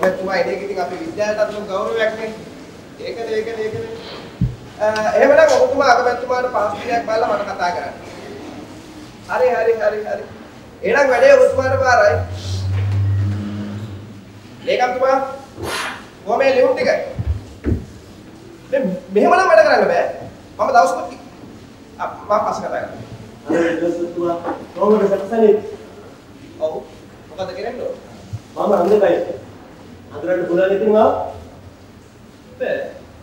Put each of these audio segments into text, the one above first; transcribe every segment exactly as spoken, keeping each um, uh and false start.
ඔබතුමා එන්නේ ඉතින් අපි විද්‍යාලයට අද ගෞරවයක් නේ. ඒකනේ ඒකනේ ඒකනේ. එහෙමනම් ඔබතුමා අගමැතිතුමාට පාස් දිනයක් බලලා මට කතා කරන්න. හරි හරි හරි හරි. එහෙනම් වැඩේ ඔබතුමාට බාරයි. ලේකම්තුමා කොහොම මේ ලියුම් ටික? මේ මෙහෙම නම් වැඩ කරන්න බෑ. මම දවසකට මම පස්සේ කතා කරනවා. අනේ දොස්තුමා කොහොමද සැකසන්නේ? ඔව්. මොකද කරන්නේ? මම අන්දකයි. අඳුරන්න පුළුවන් ඉතින් ආ. බෑ.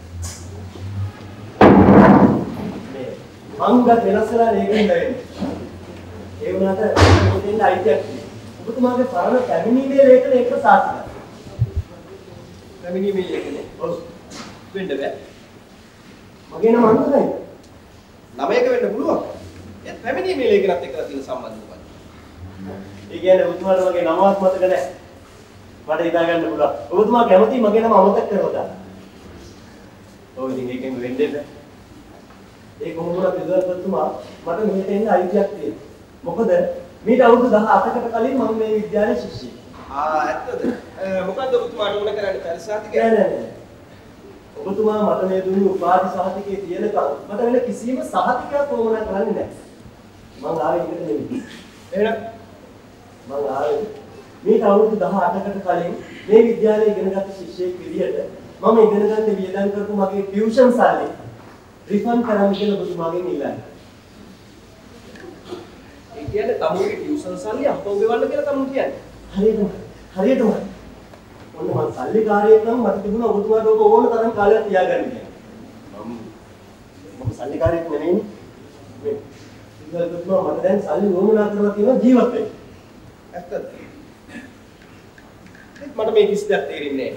මේ මංගත් වෙනස්ලා නේකින් වෙන්නේ. ඒ වුණාට මොකෙන්ද අයිතියක් තියෙන්නේ? ඔබතුමාගේ පරණ පැමිණීමේ ලේඛන එක සාර්ථකයි. පැමිණීමේ ලේඛනේ. ඔව්. වෙන්න බෑ. මගේ නම අන්දකයි. ළමයක වෙන්න පුළුවන්. ඒ පැමිණීමේ ලේඛනත් එක්ක තියෙන සම්බන්ධය. ඒ කියන්නේ ඔබතුමාට මගේ නමවත් මතක නැහැ. මට හිතා ගන්න පුළුවන්. ඔබතුමා කැමති මගේ නම අමතක කරලා දාන්න. ඔව් ඉතින් ඒකෙන් වෙන්නේ නැහැ. ඒ කොහොමද විද්‍යාපතිතුමා මට මෙහෙට එන්න අයිතියක් තියෙනවා. මොකද මීට අවුරුදු දහඅටකට කලින් මම මේ විද්‍යාලයේ ශිෂ්‍යයෙක්. ආ ඇත්තද? මොකද්ද ඔබතුමාට ඕන කරන්නේ පරිසාතිකය? නෑ නෑ නෑ. ඔබතුමා මට මේ දුන්නු උපාධි සහතිකයේ තියෙනකම් මට වෙන කිසිම සහතිකයක් ඕන කරන්නේ නැහැ. මම ආවේ එකට නෙමෙයි. එහෙනම් මම ආවේ මේ අවුරුදු දහඅටකට කලින් මේ විද්‍යාලයේ ඉගෙනගත් ශිෂ්‍යයෙක් විදිහට මම ඉගෙන ගන්න වියදම් කරපු මගේ ටියුෂන් සල්ලි රිෆන්ඩ් කරන්න කියලා ඔබතුමාගෙන් ඉල්ලන්නේ. ඒ කියන්නේ තමුගේ ටියුෂන් සල්ලි අපෝ ගෙවන්න කියලා තමු කියන්නේ. හරියටම හරියටම ඔන්න මම සල්ලිකාරයෙක් නම් මට තිබුණා ඔබතුමාට ඔබ ඕන තරම් කාලයක් තියාගන්න කියලා. මම මම සල්ලිකාරයෙක් නෙමෙයිනේ. මේ ඉතින් මට දැන් සල්ලි වොමනා කරලා තියෙනවා ජීවත් වෙන්න. ඇත්තද? මට මේ කිසි දෙයක් තේරෙන්නේ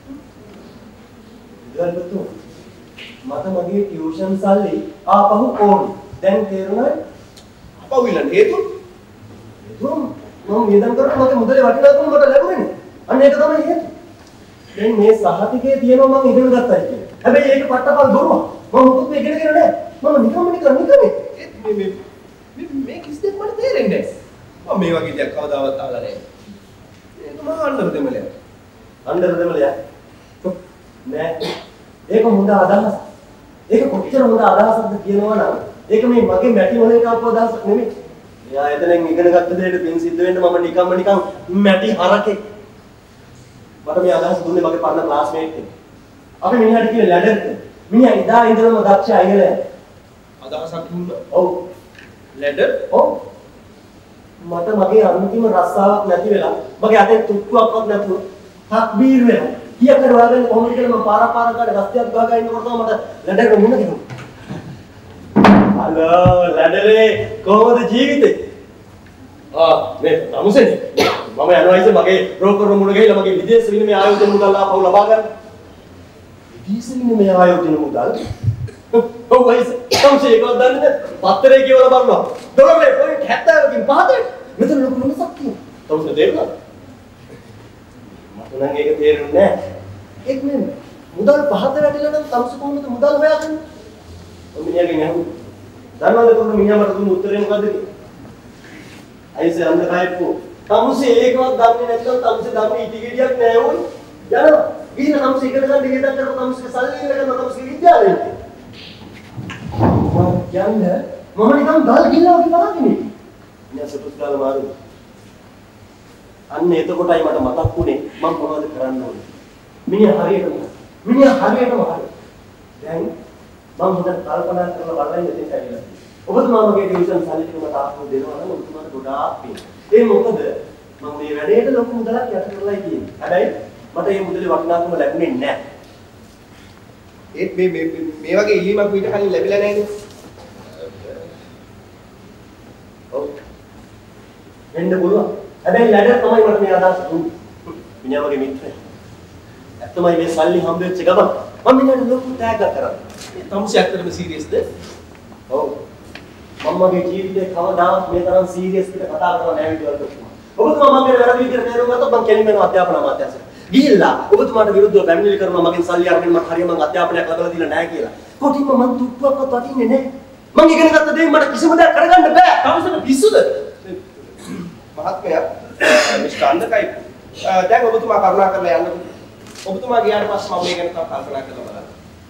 නැහැ. ඉතින් මට මගේ ටියුෂන් සල්ලි ආපහු ඕන. දැන් තේරුණාද? අපව ඉල්ලන්න හේතුව? හේතුව මම වියදම් කරලා මගේ මුදලේ වටිනාකම මට ලැබුණේ. අන්න ඒක තමයි හේතුව. දැන් මේ සහතිකයේ තියෙනවා මම ඉගෙන ගත්තා කියන්නේ. හැබැයි ඒක පට්ටපල් බොරුවක්. මම මොකද ඉගෙන ගන්නේ නැහැ. මම නිකම්ම නිකන් නිකම්ම මේ මේ මේ මේ කිසි දෙයක් මට තේරෙන්නේ නැහැ. මම මේ වගේ දෙයක් කවදාවත් අහලා නැහැ. ඒක මම අnder දෙමළයක්. අnder දෙමළයක්. නෑ. ඒක හොඳ අදහසක්. ඒක කොච්චර හොඳ අදහසක්ද කියනවා නම් ඒක මේ මගේ මැටි මොලේට ආපු අදහසක් නෙමෙයි. එයා එතනින් ඉගෙන ගත්ත දෙයට පින් සිද්ධ වෙන්න මම නිකම්ම නිකන් මැටි හරකේ. මට මේ අදහස දුන්නේ මගේ පරණ ක්ලාස්මේට් කෙනෙක්. අපි මිනිහට කියන ලැඩර්ට. මිනිහා ඉදා ඉඳලම දක්ෂ අයල. අදහසක් දුන්නා. ඔව්. ලැඩර්? ඔව්. මට මගේ අන්තිම රස්සාවක් නැති වෙලා මගේ අතේ තුට්ටුවක්වත් නැතුව තක්බීර් වෙලා කීයකට වාගෙන කොහොමද කියලා මම පාරා පාරා කාට රස්තියක් ගහගෙන ඉන්නකොට තමයි මට ලැඩර් මුණ ගැහුනේ. හලෝ ලැඩරේ කොහොමද ජීවිතේ? ආ මේ නමුසනේ මම යනවා ඉතින් මගේ බ්‍රෝකර් මුණ ගිහලා මගේ විදේශ විනිමය ආයෝජන මුදල් ආපහු ලබා ගන්න. විදේශ විනිමය ආයෝජන මුදල්? ඔව් වයිස් තමයි ඒකවත් දන්නේ නැහැ. පත්තරේ කියවලා බලනවා. ඩොලරේ පොයින්ට් හැත්තෑවකින් පහතට. මෙතන ලොකු වෙනසක් තියෙනවා. තමයි තේරුණාද? මට නම් ඒක තේරුන්නේ නැහැ. ඒක නේ මුදල් පහත වැටිලා නම් තමස කොහොමද මුදල් හොයාගන්නේ? ඔය මිනිහගෙන් අහුවා. දන්නවද කොහොමද මිනිහා මට දුන්න උත්තරේ මොකද්ද කියලා? අයිසේ අන්න කයිප්පු. තමසේ ඒකවත් දන්නේ නැත්නම් තමසේ දන්නේ ඉටි ගෙඩියක් නෑ ඕයි. යනවා. ගිහින් තමසේ ඉගෙන ගන්න ඉගෙන කරපු තමසේ සල්ලි ඉගෙන ගන්න තමසේ විද්‍යාලේ. මම කියන්නේ මම නිකන් ගල් ගිල්ලා වගේ බලාගෙන ඉන්නේ. ඉතින් සතුටු ගාලා මාරු. අන්න එතකොටයි මට මතක් වුණේ මම මොනවද කරන්න ඕනේ. මිනිහා හරියටම මිනිහා හරියටම හරි. දැන් මම හොඳට කල්පනා කරලා බලන්න ඉතින් ඇවිල්ලා. ඔබතුමා මගේ ටියුෂන් සල්ලි ටික මට ආපහු දෙනවා නම් ඔබතුමාට ගොඩාක් පිං. ඒ මොකද මම මේ වැඩේට ලොකු මුදලක් යට කරලා ඉන්නේ. හැබැයි මට මේ මුදලේ වටිනාකම ලැබුණේ නැහැ. ඒත් මේ මේ මේ වගේ ඉල්ලීමක් ඊට කලින් ලැබිලා නැහැ නේද? ඔව්. වෙන්න පුළුවන්. හැබැයි ලැඩර් තමයි මට මේ අදහස දුන්නේ. මිනිහා මගේ මිත්‍රයා. ඇත්තමයි මේ සල්ලි හම්බ වෙච්ච ගමන් මම මිනිහට ලොකු තෑග්ගක් කරා. මේ තමසේ ඇත්තටම සීරියස්ද? ඔව්. මම මගේ ජීවිතේ කවදාවත් මේ තරම් සීරියස් විදිහට කතා කරලා නැහැ විදිහට. ඔබතුමා මගේ වැරදි විදිහට තේරුම් ගත්තොත් මම කෙලින්ම යනවා අධ්‍යාපන අමාත්‍යාංශයට. ගිහිල්ලා ඔබතුමාට විරුද්ධව පැමිණිලි කරනවා මගෙන් සල්ලි අරගෙන මට හරියම අධ්‍යාපනයක් ලබා දීලා නැහැ කියලා. කොටින්ම මං තුට්ටුවක්වත් වටින්නේ නැහැ. මං ඉගෙන ගත්ත දේ මට කිසිම දෙයක් කරගන්න බෑ. තමසන පිස්සුද? මහත්මයා මිස්ටර් අන්දකයි දැන් ඔබතුමා කරුණා කරලා යන්නකෝ. ඔබතුමා ගියාට පස්සේ මම මේ ගැන තව කල්පනා කරලා බලන්න.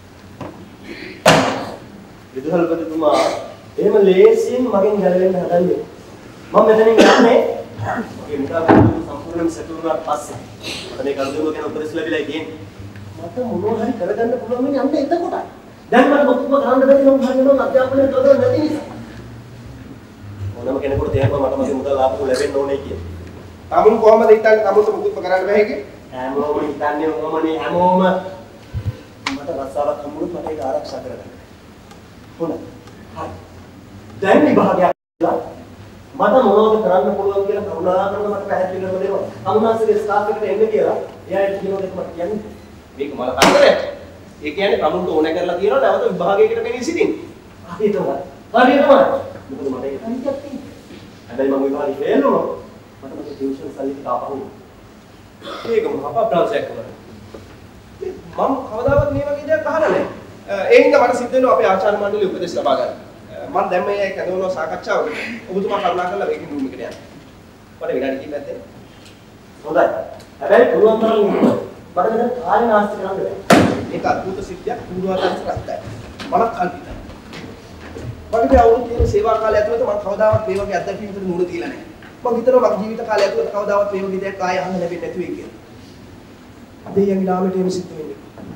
විදුහල්පතිතුමා එහෙම ලේසියෙන් මගෙන් ගැලවෙන්න හදන්නේ. මම මෙතනින් යන්නේ මගේ මුදල් සම්පූර්ණයෙන්ම සෙටල් වුණාට පස්සේ. මට මේ කල්දුව ගැන උපදෙස් ලැබිලා තියෙන්නේ. මට මොනවා හරි කරගන්න පුළුවන් වෙන්නේ අන්න එතකොටයි. දැන් මට මොකක්ම කරන්න බැරි නම් හරියනවා අධ්‍යාපනයේ තොරව නැති නිසා. මොනම කෙනෙකුට තේරෙනවා මට මගේ මුදල් ආපහු ලැබෙන්න ඕනේ කියලා. තමුන් කොහමද හිතන්නේ තමුන්ට මුකුත්ම කරන්න බැහැ කිය? හැමෝම හිතන්නේ මොමනේ හැමෝම මට රස්සාවක් හම්බුනොත් මට ඒක ආරක්ෂා කරගන්න. හොඳයි. හරි. දැන් විභාගයක් මට මොනවද කරන්න පුළුවන් කියලා කරුණාකරලා මට පැහැදිලි කරලා දෙනවා. අමුනාසගේ ස්ටාෆ් එකට එන්න කියලා එයා කියනවා දෙක මට කියන්නේ. මේක මල කරදරයක්. ඒ කියන්නේ තමුන්ට ඕනේ කරලා තියනවා නැවත විභාගයකට මෙනී සිටින්න. හරියටම. හරියටම. මොකද මට ඒක තනියක් තියෙනවා. හැබැයි මම විභාගේ ෆේල් වුණා. මට මගේ ටියුෂන් සල්ලි ටික ආපහු. ඒක මහා අප්‍රාසයක් කරනවා. මම කවදාවත් මේ වගේ දෙයක් අහලා නැහැ. ඒ හින්දා මට සිද්ධ වෙනවා අපේ ආචාර්ය මණ්ඩලයේ උපදෙස් ලබා ගන්න. මම දැන් මේ කැඳවන සාකච්ඡාවකට ඔබතුමා කරුණා කරලා මේකේ රූම් එකට යන්න. මට විනාඩි කිහිපයක් දෙන්න. හොඳයි. හැබැයි පුළුවන් තරම් ඉන්න. මට දැන් කාර්ය නාස්ති කරන්න බැහැ. ඒක අద్భుත සිද්ධියක් පූර්වාදර්ශ රස්තයි. මම කල්පිතයි. මගේ අවුරුදු තියෙන සේවා කාලය ඇතුළත මම කවදාවත් මේ වගේ අත්දැකීමකට නුන දීලා නැහැ. මම හිතනවා මගේ ජීවිත කාලය ඇතුළත කවදාවත් මේ වගේ දෙයක් ආයෙ අහන්න ලැබෙන්නේ නැති වෙයි කියලා. දෙයියන්ගේ නාමයට එහෙම සිද්ධ වෙන්නේ.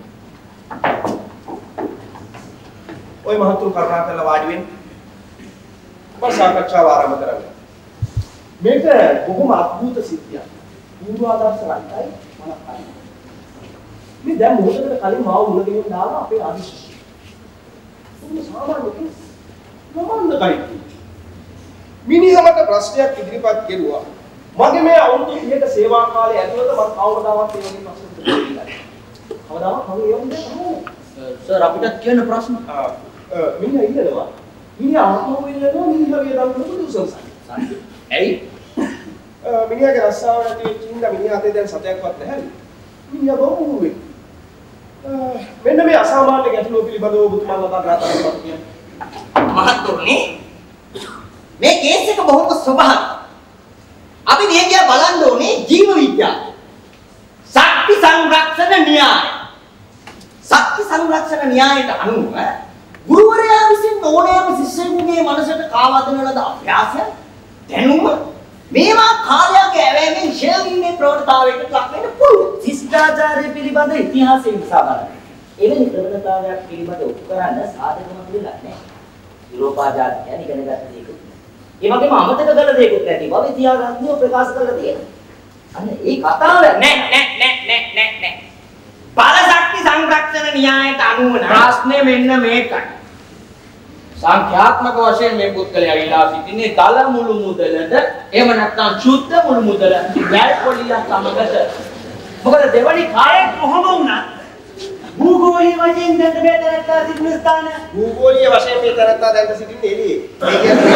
ඔය මහතුරු කරුණා කරලා වාඩි වෙන්න. මම සාකච්ඡාව ආරම්භ කරන්න. මේක බොහොම අద్భుත සිද්ධියක්. පූර්වාදර්ශ රටයි මම කලින්. මේ දැන් මොහොතකට කලින් මාව මුණ දෙන්න දාලා අපේ ආදිශිෂ්‍ය. මොන සාමාන්‍ය කෙනෙක්. මොමන්ද කයි. මිනිහමට ප්‍රශ්නයක් ඉදිරිපත් කෙරුවා. මගේ මේ අවුරුදු තිහක සේවා කාලය ඇතුළත මම කවදාවත් මේ වගේ ප්‍රශ්න දෙන්නේ කවදාවත් මම ඒ වගේ නෑ. සර් අපිට කියන ප්‍රශ්න. ආ මිනිහා ඉන්නනවා. මිනිහා ආපහු ඉන්නනවා මිනිහා වේදම් කරපු දුසන්සයි. ඇයි? මිනිහාගේ රස්සාව නැති වෙච්ච හින්දා මිනිහා අතේ දැන් සතයක්වත් නැහැ. මිනිහා බොරු වෙයි. මෙන්න මේ අසාමාන්‍ය ගැටලුව පිළිබඳව ඔබතුමාලා කතා කරලා කියන්නේ. මහත්තුරුනි මේ කේස් එක බොහොම ස්වභාවිකයි. අපි මේ දිහා බලන්න ඕනේ ජීව විද්‍යාව. ශක්ති සංරක්ෂණ න්‍යාය. ශක්ති සංරක්ෂණ න්‍යායට අනුව ගුරුවරයා විසින් ඕනෑම ශිෂ්‍යයෙකුගේ මනසට කාවදන ලද අභ්‍යාසය දැනුම මේවා කාලයක් ඇවෑමෙන් ශේවීමේ ප්‍රවණතාවයකට ලක් වෙන්න පුළුවන්. ශිෂ්ටාචාරය පිළිබඳ ඉතිහාසය විසා බලන්න. එවැනි ප්‍රවණතාවයක් පිළිබඳ ඔප්පු කරන්න සාධකමක් දෙයක් නැහැ. යුරෝපාජාතිකයන් ඉගෙන ගන්න දේකුත්. ඒ වගේම අමතක කළ දේකුත් නැති බව ඉතිහාසඥයෝ ප්‍රකාශ කරලා තියෙනවා. අන්න ඒ කතාව නෑ නෑ නෑ නෑ නෑ නෑ. බල ශක්ති සංරක්ෂණ න්‍යායට අනුව ප්‍රශ්නේ මෙන්න මේකයි. සංඛ්‍යාත්මක වශයෙන් මේ පුද්ගලයා ඉලා සිටින්නේ දල මුළු මුදලට එහෙම නැත්නම් සුද්ධ මුළු මුදල වැල් පොලියක් සමගද. මොකද දෙවනි කායේ කොහොම වුණත් භූගෝලීය වශයෙන් දැන් මේ තරත්තා සිටින ස්ථාන භූගෝලීය වශයෙන් මේ තරත්තා දැන් සිටින්නේ එළියේ. ඒ කියන්නේ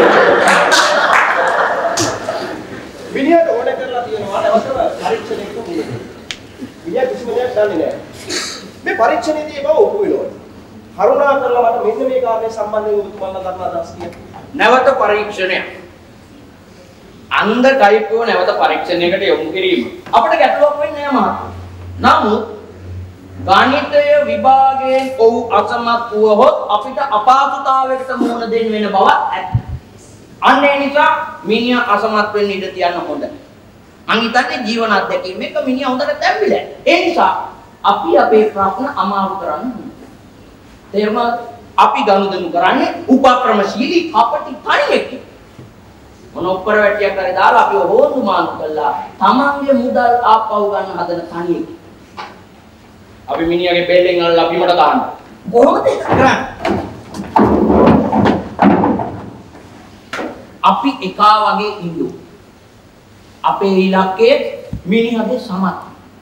මිනිහට ඕනේ කරලා තියෙනවා නැවත පරීක්ෂණයකට මුහුණ දෙන්න. මිනිහා කිසිම දෙයක් දන්නේ නැහැ. මේ පරීක්ෂණයේදී බව ඔප්පු වෙනවා. කරුණා කරලා මට මෙන්න මේ කාරණේ සම්බන්ධව ඔබතුමාලා ගන්න අදහස් කියන්න. නැවත පරීක්ෂණය. අන්ධ කයිපව නැවත පරීක්ෂණයකට යොමු කිරීම. අපිට ගැටලුවක් වෙන්නේ නැහැ මහත්තයා. නමුත් ගණිතය විභාගයෙන් ඔව් අසමත් වුවහොත් අපිට අපහසුතාවයකට මුහුණ දෙන්න වෙන බව ඇත්ත. අන්න ඒ නිසා මිනිහා අසමත් වෙන්න ඉඩ තියන්න හොඳ. මං හිතන්නේ ජීවන අත්දැකීම් එක මිනිහා හොඳට තැම්බිලා. ඒ නිසා අපි අපේ ප්‍රශ්න අමාරු කරන්න ඕනේ. තේරුණාද? අපි ගනුදෙනු කරන්නේ උපක්‍රමශීලී අපටි තනියෙක්. මොන උඩර වැටියක් කරේ දාලා අපි හොඳු මානු කළා. තමන්ගේ මුදල් ආපහු ගන්න හදන තනියෙක්. අපි මිනිහාගේ බෙල්ලෙන් අල්ලලා බිමට දාන්න. කොහොමද ඒක කරන්නේ? අපි එකා වගේ ඉන්නු. අපේ ඉලක්කය මිනිහාගේ සමත්.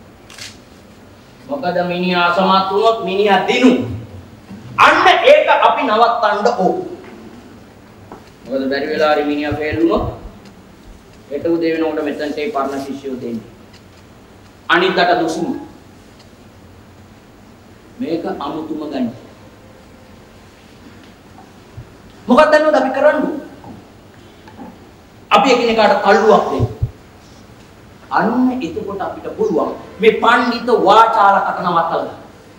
මොකද මිනිහා සමත් වුණොත් මිනිහා දිනු. අන්න ඒක අපි නවත්තන්න ඕන. මොකද බැරි වෙලා හරි මිනිහා ෆේල් වුණොත් ඒක උදේ වෙනකොට මෙතනට ඒ පරණ ශිෂ්‍යයෝ දෙන්නේ. අනිද්දාට දුසුම. මේක අමුතුම ගන්න. මොකක්ද නේද අපි කරන්නේ? අපි එකිනෙකාට කල්ලුවක් දෙන්න. අන්න එතකොට අපිට පුළුවන් මේ පඬිත වාචාල කතා නවත්තලා.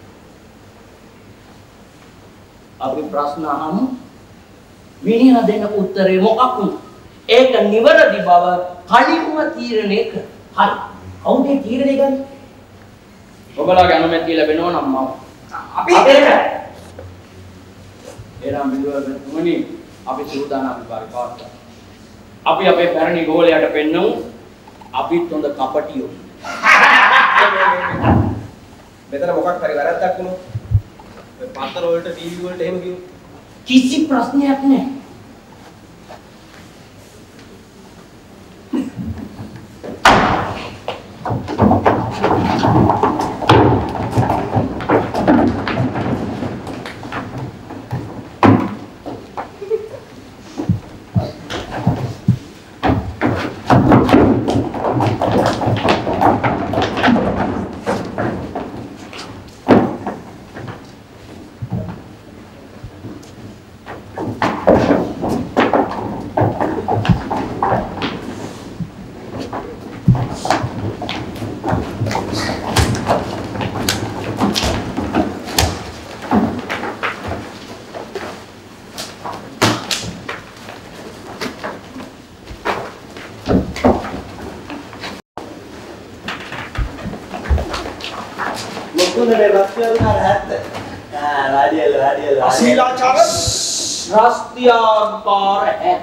අපි ප්‍රශ්න අහමු. මිනිහා දෙන්න උත්තරේ මොකක්ද? ඒක නිවැරදි බව කලින්ම තීරණය කර. හරි. කවුද තීරණය ගන්නේ? ඔබලාගේ අනුමැතිය ලැබෙනවා නම් මම. අපි එරම් බිඳුවතුමනි අපි සූදානම් පරිපාලක. අපි අපේ පැරණි ගෝලයට පෙන්නමු. අපිත් හොඳ කපටියෝ. මෙතන මොකක් හරි වැරද්දක් වුණොත් පතර වලට ටීවී වලට එහෙම කිව්වොත් කිසි ප්‍රශ්නයක් නැහැ. අශීලාචාර රස්තියාකාර හැ.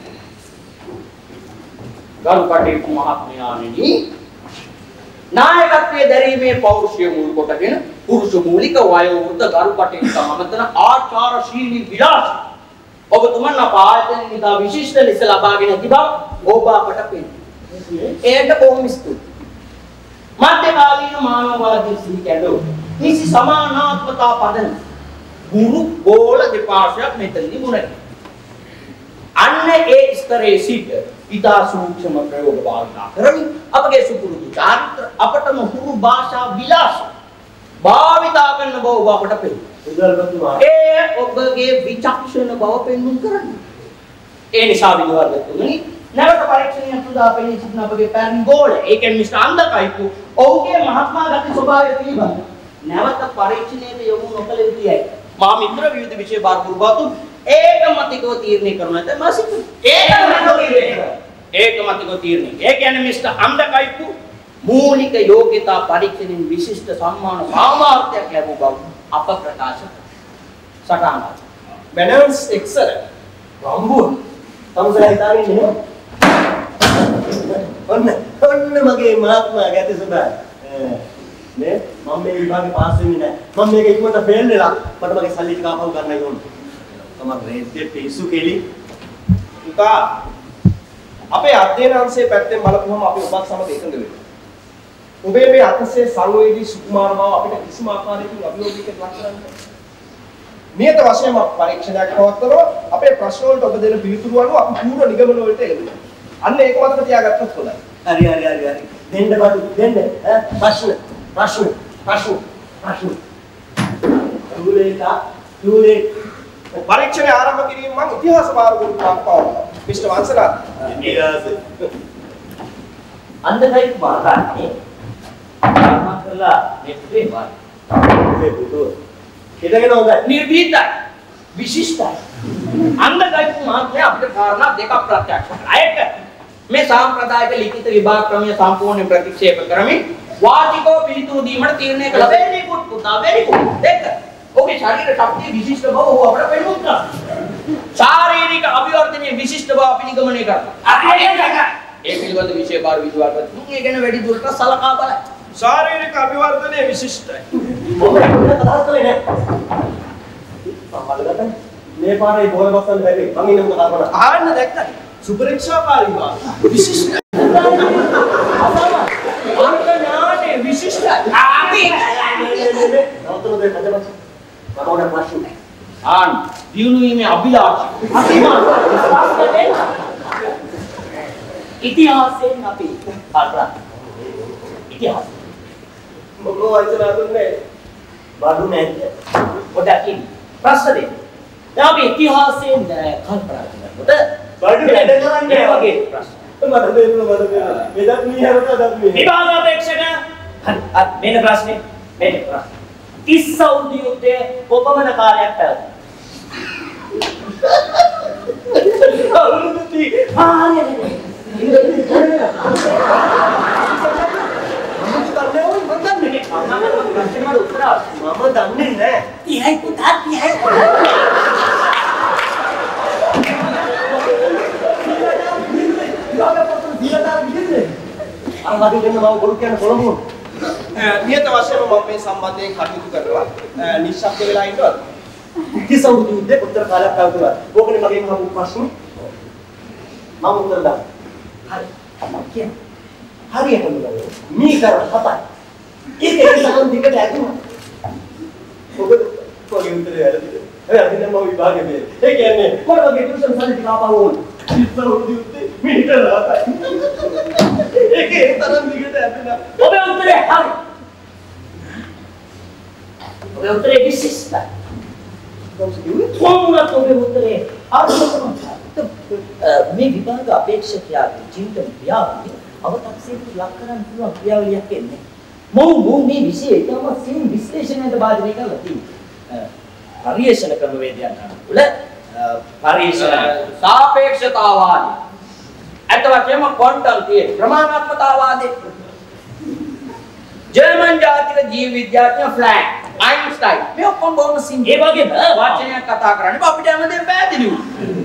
ගරු කටයුතු මහත්මයාණෙනි, නායකත්වයේ දැරීමේ පෞරුෂය මුල් කොටගෙන පුරුෂ මූලික වයෝවෘද්ධ ගරු කටයුතු අමතන ආචාරශීලී විලාස ඔබතුමන් අප ආයතනයේ නිතා විශිෂ්ට ලෙස ලබාගෙන ඇති බව ඔබ අපට පෙනේ. එයට බොහොම ස්තුතියි. මධ්‍යකාලීන මානවවාදී සිහි කැඩෝ නිසි සමානාත්මතා පදන ගුරු ගෝල දෙපාර්ශ්වයක් මෙතනදී මුණේ. අන්න ඒ ස්තරයේ සිට ඉතා සූක්ෂම ප්‍රයෝග භාවිතා කරමින් අපගේ සුපුරුදු චාරිත්‍ර අපටම හුරු භාෂා විලාස භාවිතා කරන බව ඔබ අපට පෙනුනා. ඒ ඔබගේ විචක්ෂණ බව පෙන්වන්න කරන්නේ. ඒ නිසා විද්‍යාර්ථීතුමනි නැවත පරීක්ෂණයක් සඳහා පෙනී සිටින අපගේ පැරණි ගෝල ඒ කියන්නේ මිස්ටර් අන්දකයිතු ඔහුගේ මහත්මා ගති ස්වභාවය පිළිබඳ නැවත පරීක්ෂණයට යොමු නොකළ යුතුයි. මා මිත්‍ර විවිධ විෂය බාර පුරබතුන් ඒකමතිකව තීරණය කරනු ඇත. මා සිතමි. ඒකමතිකව තීරණය. ඒකමතිකව තීරණය. ඒ කියන්නේ මිස්ටර් අන්දකයිතු මූලික යෝග්‍යතා පරීක්ෂණයෙන් විශිෂ්ට සම්මාන සාමාර්ථයක් ලැබුව බව අප ප්‍රකාශ සටහන්. Balance excellent. රම්බුන් තමසලා හිතාගෙන ඉන්නේ. ඔන්න ඔන්න මගේ මහත්මයා ගැති ස්වභාවය. නේ මම මේ විභාගේ පාස් වෙන්නේ නැහැ. මම මේක ඉක්මනට ෆේල් වෙලා මට මගේ සල්ලි ටික ආපහු ගන්නයි ඕනේ. තමයි රේද්දේ පිස්සු කෙලි. පුතා අපේ අධ්‍යයන අංශයේ පැත්තෙන් බලපුවම අපි ඔබත් සමග එකඟ වෙනවා. ඔබේ මේ අතිශය සංවේදී සුකුමාර බව අපිට කිසිම ආකාරයකින් අභියෝගයකට ලක් කරන්න බැහැ. නියත වශයෙන්ම පරීක්ෂණයක් පවත්වනවා. අපේ ප්‍රශ්න වලට ඔබ දෙන පිළිතුරු අනුව අපි පූර්ව නිගමන වලට එළඹෙනවා. අන්න ඒක මතක තියාගත්තොත් හොඳයි. හරි හරි හරි හරි. දෙන්න බඩු දෙන්න. ඈ ප්‍රශ්න ප්‍රශ්න ප්‍රශ්න ප්‍රශ්න. ටූලේටා ටූලේ පරීක්ෂණය ආරම්භ කිරීම මම ඉතිහාස බාර ගුරුතුමාට පවරනවා. මිස්ටර් වංශනාත්. ඉතිහාස. අන්දකයි මාතානේ. ආරම්භ කළා මෙත්තේ වායි. මේ පුතෝ. හිතගෙන හොඳයි. නිර්භීතයි. විශිෂ්ටයි. අන්දකයි මාත්‍රේ අපිට කාරණා දෙකක් ප්‍රත්‍යක්ෂ කරලා. ඒක මේ සාම්ප්‍රදායික ලිඛිත විභාග ක්‍රමය සම්පූර්ණයෙන් ප්‍රතික්ෂේප කරමින් වාචිකව පිළිතුරු දීමට තීරණය කළා. very good පුතා very good. දෙක. ඔබේ ශරීර ශක්තිය විශිෂ්ට බව ඔබ අපට පෙන්වුවා. ශාරීරික අභිවර්ධනයේ විශිෂ්ට බව අපි නිගමනය කරනවා. ඒ පිළිබඳ විෂය බාර විද්‍යාවකට මේ ගැන වැඩි දුරට සලකා බලන්න. ශාරීරික අභිවර්ධනයේ විශිෂ්ටයි. මොකද කතා කරන්නේ නැහැ. සම්බන්ධකට මේ පාරේ බෝල බස්සන්න බැරි. මං ඉන්නේ මොකද කරන්නේ? ආන්න දැක්කද? සුපරීක්ෂාකාරී වා. විශිෂ්ට. අන්තනානේ විශිෂ්ට. අපි නවතුන දෙන්න මම ඔන්න ප්‍රශ්න. ආන් දියුණු වීමේ අභිලාෂය. අතිමාන. ඉතිහාසයෙන් අපි අල්ලා. ඉතිහාස. මොකෝ වචන දුන්නේ? බඩු නැහැ. පොඩක් ඉන්න. ප්‍රශ්න දෙන්න. දැන් අපි ඉතිහාසයෙන් කල්පනා කරනකොට බඩු වැඩ කරන්නේ වගේ ප්‍රශ්න. මට දෙන්න මට දෙන්න. මෙදත් මීහරට අදත් මීහර. විභාග අපේක්ෂක හරි. අර මේන ප්‍රශ්නේ. මේන ප්‍රශ්නේ. තිස් අවුරුදු යුද්ධයේ කොපමණ කාලයක් පැවතුණා? අවුරුදු තිස්. ආ නේ. මම දන්නේ නැහැ. තියයි පුතා තියයි. අර වගේ දෙන්න මම බොරු කියන කොළඹුන. නියත වශයෙන්ම මම මේ සම්බන්ධයෙන් කටයුතු කරනවා. නිශ්ශබ්ද වෙලා ඉන්නවද? තිස් අවුරුදු යුද්ධේ කොච්චර කාලයක් පැවතුණාද? ඕකනේ මගෙන් අහපු ප්‍රශ්නේ. මම උත්තර දාන්න. හරි. මම කියන්නේ. හරියටම ගියා. මීටර හතයි. ඒක ඒ සමන් දිගට ඇදුණා. ඔබ කොහේ උත්තරය ඇරෙන්නේ? ඒ අදින්න මම විභාගෙ මේ. ඒ කියන්නේ මොන වගේ ටියුෂන් සල්ලි ටික ආපහු ඕන. තිස් අවුරුදු යුද්ධේ මීටර හතයි. ඒකේ තරම් දිගට ඇදුණා. ඔබේ උත්තරේ හරි. ඔබේ උත්තරේ විශිෂ්ටයි. කොහොමද ඔබේ උත්තරේ අර්ථවත්? මේ විභාග අපේක්ෂකයාගේ ජීවිත ක්‍රියාවලිය අව탁සයට ලක් කරන්න පුළුවන් ක්‍රියාවලියක් එන්නේ. මොහු මොහු මේ විෂය ඉතාම සියුම් විශ්ලේෂණයට භාජනය කරලා තියෙනවා. පරිේශන ක්‍රමවේදයන් අනුකූල පරිේශන සාපේක්ෂතාවාදී. අත වශයෙන්ම ක්වොන්ටම් තියරි ප්‍රමාණාත්මකතාවාදී. ජර්මන් ජාතික ජීව විද්‍යාඥ ෆ්ලැග් අයින්ස්ටයින් මේ ඔක්කොම බොහොම සිම්පල්. ඒ වගේම වචනයක් කතා කරන්නේ අපිට හැමදේම පැහැදිලි වුණා.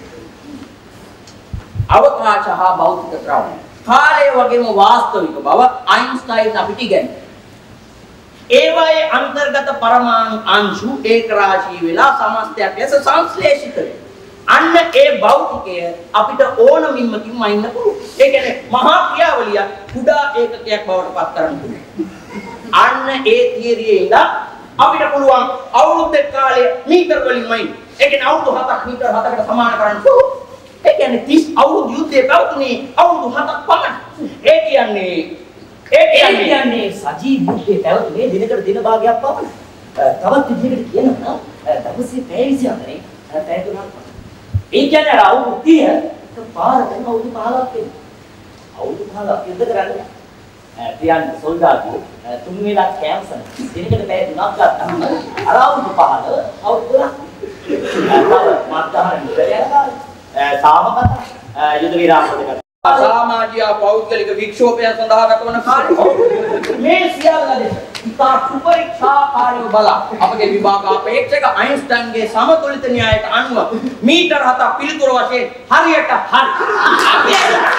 අවකාශ හා භෞතික ද්‍රව්‍ය කාලය වගේම වාස්තවික බව අයින්ස්ටයින් අපිට ඉගෙනුවා. ඒවායේ අන්තර්ගත පරමාණු අංශු ඒක රාශී වෙලා සමස්තයක් ලෙස සංශ්ලේෂිත වෙනවා. අන්න ඒ භෞතිකය අපිට ඕනමින්මකින් වයින්න පුළුවන්. ඒ කියන්නේ මහා ක්‍රියාවලිය කුඩා ඒකකයක් බවට පත් කරන්න පුළුවන්. අන්න ඒ තියරියේ ඉඳලා අපිට පුළුවන් අවුරුද්දක කාලය මීටර වලින් වයින්. ඒ කියන්නේ අවුරුදු හතක් මීටර හතකට සමාන කරන්න පුළුවන්. ඒ කියන්නේ තිස් අවුරුදු යුද්ධයේ පැවතුනේ අවුරුදු හතක් පමණ. ඒ කියන්නේ ඒ කියන්නේ සජීව යුද්ධයේ පැවතුනේ දිනකට දින භාගයක් පමණ. තවත් විදිහකට කියනවා දවසේ පැය විසිහතරේ පැය තුනක්. ඒ කියන්නේ අවුරුදු තිහ පාරකට අවුරුදු පහළොවක් වෙනවා. අවුරුදු පහළොවක් යුද්ධ කරන්නේ. තියන් සොල්දාදු තුන් වේලක් කැම්සන දිනකට පැය තුනක් ගත්තාම අර අවුරුදු පහළ අවුරුදු තුනක්. මාත්‍යාහාර නිතරම සාමකත යුද විරාමකට සමාජීය පෞද්ගලික වික්ෂෝපයන් සඳහා ගතවන කාලය මේ සියල්ල දෙස ඉතා සුපරික්ෂාකාරීව බලා අපගේ විභාග අපේක්ෂක අයින්ස්ටයින්ගේ සමතුලිත න්‍යායට අනුව මීටර හතක් පිළිතුර වශයෙන් හරියට හරි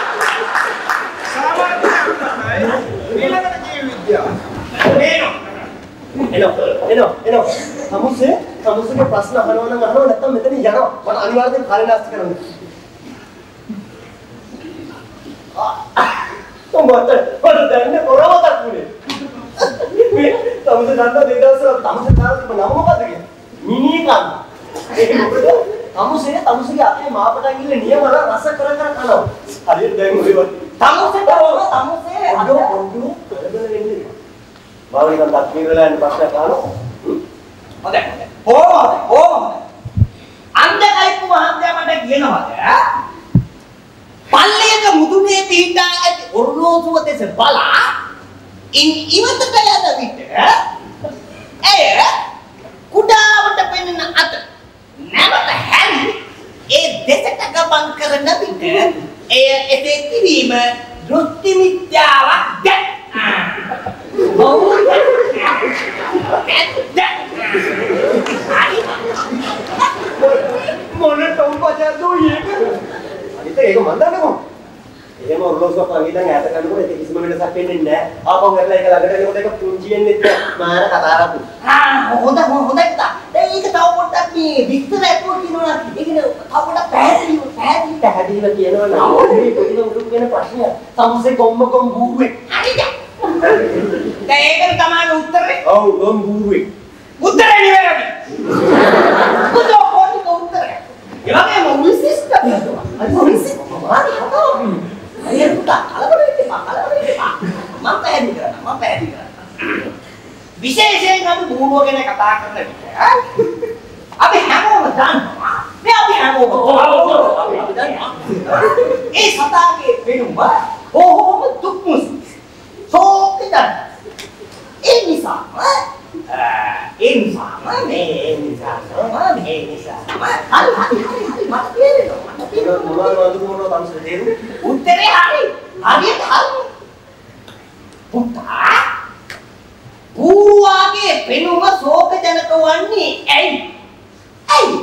ඊළඟට ජීව විද්‍යාව. එනෝ එනෝ එනෝ සමුසේ සමුසේගේ ප්‍රශ්න අහනවා නම් අහනවා නැත්නම් මෙතන යනවා. මට අනිවාර්යයෙන් කාලේ නාස්ති කරන්න. උඹට පොඩ දැන්නේ කොරවතක් උනේ. මේ සමුසේ දන්නා දෙ දවසක් සමුසේ තාම තිබ්බ නම මොකද්ද කියන්නේ? මිනිකන්. ඒක මොකද? සමුසේ සමුසේගේ අතේ මාපට ඇඟිල්ල නියමන රස කර කර කනවා. හරියට දැන් ඔය සමුසේ තමයි සමුසේ අදෝ පොඩ්ඩු කලබල වෙන්නේ. මාවලිකන් දක්ෂින වෙලා යන ප්‍රශ්නයක් අහනවා. හොඳයි හොඳයි. කොහොමද? කොහොමද? අන්දකයිපු මහත්තයා මට කියනවාද? පල්ලේක මුදුනේ පිහිටා ඇති ඔරලෝසුව දෙස බලා ඉන් ඉවතට යන විට එය කුඩාවට පෙනෙන අත නැවත හැරි ඒ දෙසට ගමන් කරන විට එය එසේ කිරීම දෘෂ්ටි මිත්‍යාවක් ද මොනට උපජාත දුන්නේ? අනිත් ඒක මන් දන්නේ කොහොමද? එහෙම ඔරලෝසුවක් අංගිලන් ඈත කරනකොට ඒක කිසිම වෙනසක් වෙන්නේ නැහැ. ආපහු හැරලා ඒක ළඟට එනකොට ඒක පුංචි වෙන්නේ නැහැ. මාර කතාවක්. ආ හොඳ හොඳයි තා. දැන් ඒක තව පොඩ්ඩක් මේ විස්තර ඇතුව කියනවා. ඒක නේ තව පොඩ්ඩක් පැහැදිලිව පැහැදිලි පැහැදිලිව කියනවා නම් මේ පොඩි උඩු වෙන ප්‍රශ්නය සමුසේ ගොම්ම ගොම් බූවේ. හරිද? දැන් ඒකට තමයි උත්තරේ. ඔව් ගොම් බූවේ. උත්තරේ නිවැරදි. පුතෝ පොඩි උත්තරේ. එවැගේම විශිෂ්ට දෙයක්. අද විශිෂ්ට මාරි කතාවක්. අයියා පුතා කලබල වෙන්න එපා. කලබල වෙන්න එපා. මම පැහැදිලි කරනවා. මම පැහැදිලි කරනවා. විශේෂයෙන් අපි භූමිය ගැන කතා කරන විට අපි හැමෝම දන්නවා. මේ අපි හැමෝම අපි දන්නවා. ඒ සතාගේ පෙනුම බොහෝම දුක්මුසු. සෝකිතන. ඉන්සාම මේ ඉන්සාම මේ ඉන්සාම හරි හරි හරි මට තේරෙනවා මට තේරෙනවා මොනවද වඳු මොනවද තමයි තේරුනේ උත්තරේ හරි හරියට හරි පුතා ඌවාගේ පෙනුම ශෝකජනක වන්නේ ඇයි ඇයි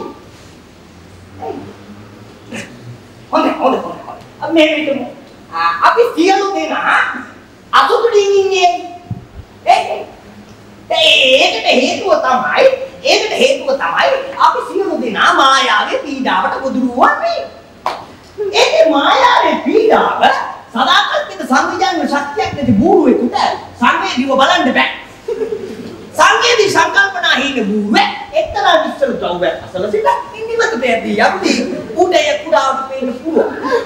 හොඳ හොඳ හොඳ මේ විදිහට අපි සියලු දෙනා අසුතුලින් ඉන්නේ ඒ ඒකට හේතුව තමයි ඒකට හේතුව තමයි අපි සියලු දෙනා මායාවේ පීඩාවට ගොදුරු වන්නේ. ඒකේ මායාවේ පීඩාව සදාකල්පිත සංවිධාන ශක්තියක් නැති බූරුවෙකුට සංවේදීව බලන්න බෑ. සංවේදී සංකල්පනා හින බූරුවේ එක්තරා විස්තර දවුවක් අසල සිට ඉන්දිවත දෙයදී යම්දී උඩය කුඩාවට පේන්න පුළුවන්.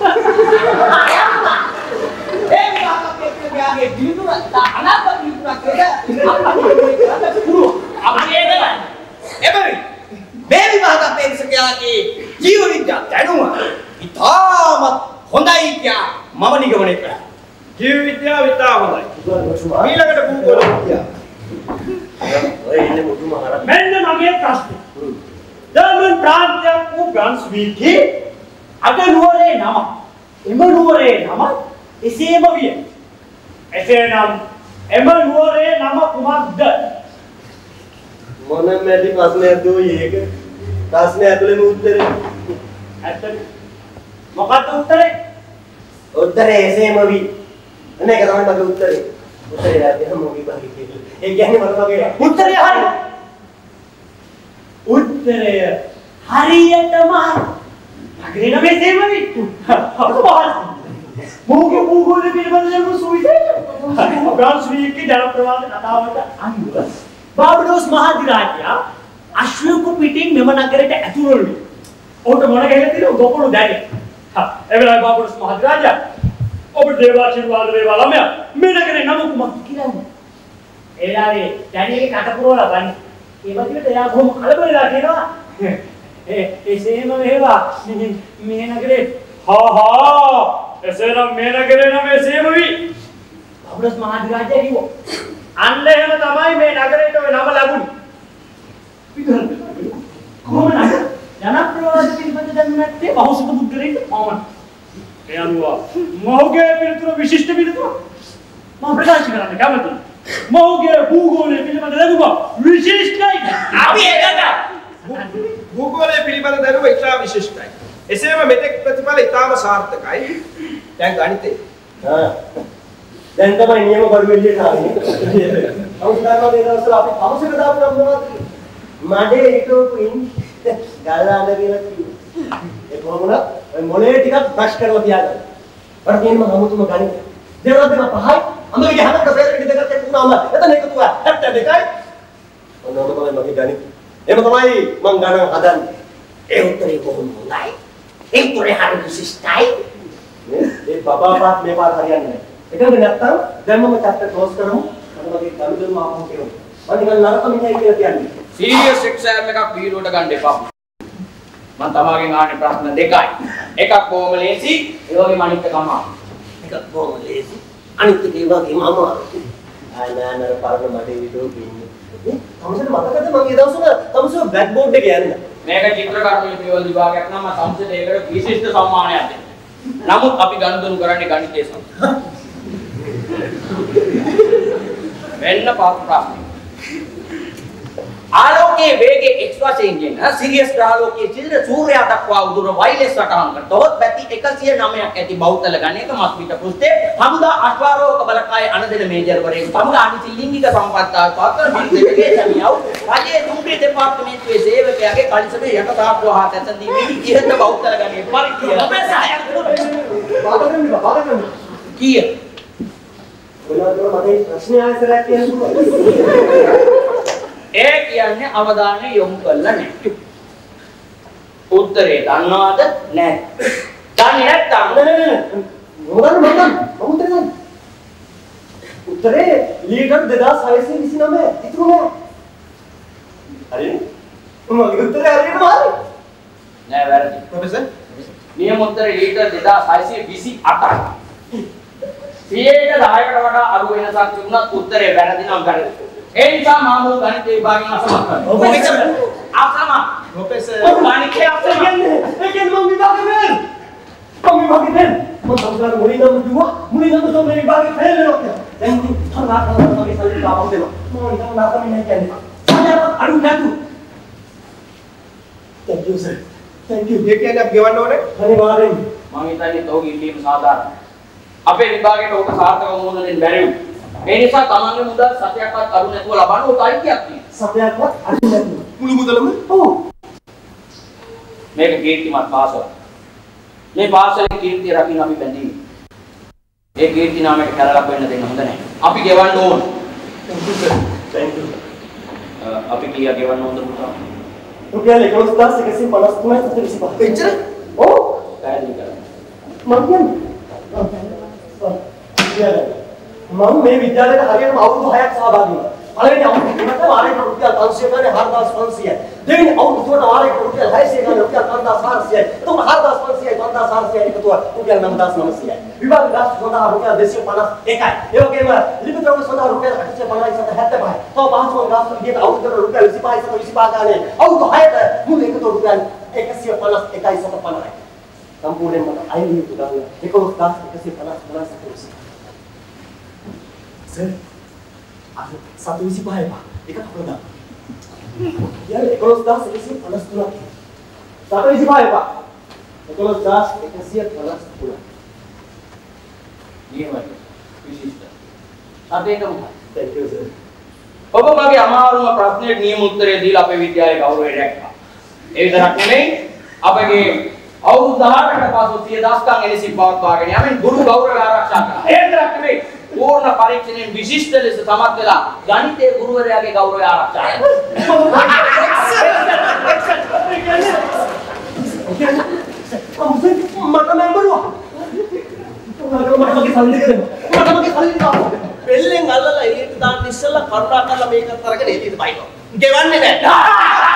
ඒ යාගේ දිනුන අනාගත දිනුනක් අපිට පුළුවන්. අපේ නේද? එබැවි මේ විවාද අපේක්ෂකයාගේ ජීව විද්‍යා දැනුම ඉතාමත් හොඳයි කියා මම නිගමනය කරා. ජීව විද්‍යාව ඉතාම හොඳයි. ඊළඟට භූගෝල විද්‍යාව. ඔය ඉන්නේ මුතු මහරජා මෙන්න මගේ ප්‍රශ්නේ. ජර්මන් ප්‍රාන්තයක් වූ බ්‍රන්ස්වික්ගේ අග නුවරේ නම එම නුවරේ නම එසේම විය. එසේනම් එම නුවරේ නම කුමක්ද? මොන මැටි ප්‍රශ්නයක් දෝ ඒක ප්‍රශ්නේ ඇතුළේම උත්තරේ ඇත්තද? මොකක්ද උත්තරේ? උත්තරේ එසේම වි එන එක තමයි මගේ උත්තරේ උත්තරේ දැක්කම මොකි බහි කියලා ඒ කියන්නේ මම මගේ උත්තරේ හරි. උත්තරය හරියටම නගරේ නම එසේම වි. අපහසු. මොකද භූගෝලයේ පිළිබඳව සුවිශේෂ බ්‍රන්ස්වික්ගේ ජන ප්‍රවාද කතාවට අනුව බාබඩෝස් මහාධිරාජයා අශ්වයෙකු පිටින් මෙම නගරයට ඇතුළු වුණා. ඔහුට මොන ගහලා තියෙන ගොපළු දැනේ. හා ඒ වෙලාවේ බාබඩෝස් මහාධිරාජයා ඔබට දේවාශිර්වාද වේවා ළමයා මේ නගරේ නම කුමක්ද කියලා වුණා. ඒ වෙලාවේ දැනේගේ කටපුරවලා බන්නේ. ඒ වගේට එයා බොහොම කලබලලා කියනවා ඒ එසේම වේවා මේ නගරේ හා හා එසේනම් මේ නගරේ නම එසේම වි. බාබඩෝස් මහාධිරාජයා කිව්වා අන්න එහෙම තමයි මේ නගරයට ඔය නම ලැබුණේ. විතරද? කොහොමද? ජනප්‍රවාද පිළිබඳ දැනුම නැත්තේ බහුසුත පුද්ගලෙක් පමණයි. ඒ අනුව මොහුගේ පිළිතුර විශිෂ්ට පිළිතුර මම ප්‍රකාශ කරන්න කැමතියි. මොහුගේ භූගෝලයේ පිළිබඳ දැනුම විශිෂ්ටයි. අපි ඒකට භූගෝලයේ පිළිබඳ දැනුම ඉතා විශිෂ්ටයි. එසේම මෙතෙක් ප්‍රතිඵල ඉතාම සාර්ථකයි. දැන් ගණිතේ. ආ දැන් තමයි නියම බඩු එළියට ආවේ. අවුස්දානවා මේ දවස්වල අපි කවුසක දාපු නම් මොනවද? මඩේ හිටවපු ඉන් ගල්ලාඳ කියලා කිව්වා. ඒ කොහොමද? ඔය මොලේ ටිකක් බ්‍රෂ් කරලා තියාගන්න. මට තියෙන මහමුතුම ගණිත. දෙවන දෙක පහයි. අමලගේ හැමකට පෙරේට දෙකක් එක්කුණාම එතන එකතු වුණා. හැත්තෑ දෙකයි. ඔන්නෝම තමයි මගේ ගණිත. එහෙම තමයි මං ගණන් හදන්නේ. ඒ උත්තරේ කොහොමද හොඳයි? ඒ උත්තරේ හරි විශිෂ්ටයි. ඒ බබා පාත් මේ පාත් හරියන්නේ නැහැ. එකද නැත්තම් දැන් මම chapter close කරමු. මම මගේ ගණිතම ආපහු කියමු. මම නිකන් නරක මිනිහයි කියලා කියන්නේ. සීරියස් එක්සෑම් එකක් පිළිවෙලට ගන්න එපා. මම තමාගෙන් ආන්නේ ප්‍රශ්න දෙකයි. එකක් කොහොම ලේසි, ඒ වගේම අනිත් එක අමාරු. එකක් බොහොම ලේසි. අනිත් එක ඒ වගේම අමාරුයි. ආ නෑ නෑ පරණ මඩේ විදිහට ඉන්නේ. තමසට මතකද මම ඒ දවස්වල තමසෝ බ්ලැක් බෝඩ් එකේ යන්න. මේක චිත්‍රකර්ම පිළිවෙල විභාගයක් නම් මම සම්සදයට ඒකට විශිෂ්ට සම්මානයක් දෙනවා. නමුත් අපි ගනුදෙනු කරන්නේ ගණිතය සමග. වෙන්න පාප ප්‍රශ්න. ආලෝකයේ වේගයේ x වශයෙන් ගෙන සිරියස් ආලෝකයේ සිට සූර්යයා දක්වා උදුර වයිලස් සටහන් කරතොත් පැති එකසිය නවයක් ඇති බෞද්ධල ගණයක මස්පිට පෘෂ්ඨයේ හමුදා අශ්වාරෝහක බලකායේ අනදෙන මේජර්වරයෙකු සමග අනිසි ලිංගික සම්පත්තාව පත්‍ර බිරිඳකගේ සැමියව රජයේ දුම්රිය දෙපාර්තමේන්තුවේ සේවකයාගේ කලිසමේ යට තාප්පුව හා තැසඳීමේදී ඉහත බෞද්ධල ගණයේ පරික්කිය අපේ සායක බාධකම් බාධකම් කීය මොනවද මගේ ප්‍රශ්නේ ආයතරයක් කියන්න පුළුවන්. ඒ කියන්නේ අවධානය යොමු කරලා නැහැ. උත්තරේ දන්නවද නැද්ද? දන්නේ නැත්නම් නෑ නෑ මොකද මම මම උත්තරේ උත්තරේ ලීටර් දෙදාස් හයසිය විසිනවය ඉතුරු නෑ. හරිනේ? මගේ උත්තරේ හරියටම හරි. නෑ වැරදි. ප්‍රොෆෙසර් නියම උත්තරේ ලීටර් දෙදාස් හයසිය විසි අටයි. සියයට දහයකට වඩා අඩු වෙනසක් තිබුණත් උත්තරේ වැරදි නම් වැරදි. ඒ නිසා මාමු ගණිත විභාගයෙන් අසමත් කරනවා. අසම. ප්‍රොෆෙසර් ගණිතයේ අසම. ඒ කියන්නේ මම විභාගෙ ෆේල්. මම විභාගෙ ෆේල්. මම සම්පූර්ණ මුලින්ම කිව්වා මුලින්ම තමයි මේ විභාගෙ ෆේල් වෙනවා කියලා. දැන් ඉතින් තරහා කරනවා මගේ සල්ලි කාපම් දෙනවා. මම නිකන් නාකමින් නැහැ කියන්නේ. සල්ලියක් අඩු නැතු. Thank you sir. Thank you. ඒ කියන්නේ අපි ගෙවන්න ඕනේ. අනිවාර්යෙන්. මම හිතන්නේ තෝගේ ඉල්ලීම සාධාරණයි. අපේ විභාගයට ඕක සාර්ථකව මුහුණ දෙන්න බැරි වුණා. ඒ නිසා තමන්ගේ මුදල් සතයක්වත් අඩු නැතුව ලබන්න ඕක අයිතියක් තියෙනවා. සතයක්වත් අඩු නැතු. මුළු මුදලම? ඔව්. මේක කීර්තිමත් පාසලක්. මේ පාසලේ කීර්තිය රකින්න අපි බැඳී. ඒ කීර්ති නාමයට කැලලක් වෙන්න දෙන්න හොඳ නැහැ. අපි ගෙවන්න ඕන. Thank you sir. Thank you. අපි කීයක් ගෙවන්න ඕනද පුතා? රුපියල් එකොළොස් හදාස් එකසිය පනස් තුනයි සතර විසි පහ. එච්චර? ඔව්. පැහැදිලි කරන්න. මම කියන්නේ මම මේ විද්‍යාලයට හරියටම අවුරුදු හයක් සහභාගී වුණා. පළවෙනි අවුරුද්දේට වාරයකට රුපියල් පන්සිය ගන්න හාරදාස් පන්සියයි. දෙවෙනි අවුරුද්දේට වාරයකට රුපියල් හයසිය ගන්න රුපියල් පන්දාස් හාරසියයි. එතකොට හාරදාස් පන්සියයි පන්දාස් හාරසියයි එකතුව රුපියල් නවදාස් නවසියයි. විභාග ගාස්තු සඳහා රුපියල් දෙසිය පනස් එකයි. ඒ වගේම ලිපි ද්‍රව්‍ය සඳහා රුපියල් අටසිය පනහයි සත හැත්තෑපහයි. තව පහසුකම් ගාස්තු විදිහට අවුරුද්දට රුපියල් විසිපහයි සත විසිපහ ගානේ අවුරුදු හයට මුළු එකතු රුපියල් එකසිය පනස් එකයි සත පනහයි. සම්පූර්ණයෙන්ම අයින් වූ ගාන එකොළොස් හදාස් එකසිය පනස් පනස් සත විසි. සර් අද සත විසි පහ එපා. ඒක අපරදා. යාර එකොළොස් හදාස් එකසිය පනස් තුනක්. සත විසි පහ එපා. එකොළොස් හදාස් එකසිය පනස් තුනක්. නියමයි. විශිෂ්ට. සතේක මොකක්ද? Thank you sir. ඔබ මගේ අමාරුම ප්‍රශ්නෙට නියම උත්තරය දීලා අපේ විද්‍යාලයේ ගෞරවය රැක්කා. ඒ විතරක් නෙමෙයි අපගේ අවුරුදු දහඅටකට පසු සිය දශකම් එලෙසින් පවත්වාගෙන යමින් ගුරු ගෞරවය ආරක්ෂා කළා. ඒ විතරක් නෙමෙයි පූර්ණ පරීක්ෂණයෙන් විශිෂ්ට ලෙස සමත් වෙලා ගණිතයේ ගුරුවරයාගේ ගෞරවය ආරක්ෂා මට මෙම්බරුවා. මට මගේ සල්ලි දෙන්න. මට මගේ සල්ලි දාන්න. පෙල්ලෙන් අල්ලලා එළියට දාන්න ඉස්සෙල්ලා කරුණා කරලා මේකත් අරගෙන එළියට බයිනවා. ගෙවන්නේ නැහැ.